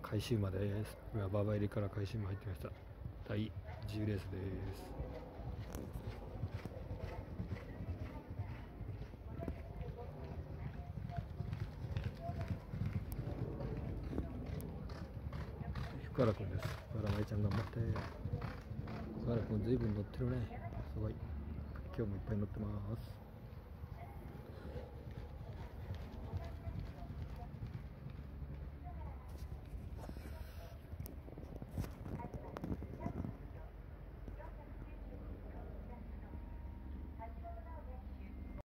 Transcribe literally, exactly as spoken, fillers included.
海州馬です。今馬場入りから海州馬入ってました。だいじゅうレースです。福原くんです。福原舞ちゃん頑張って。福原くんずいぶん乗ってるね。すごい。今日もいっぱい乗ってます。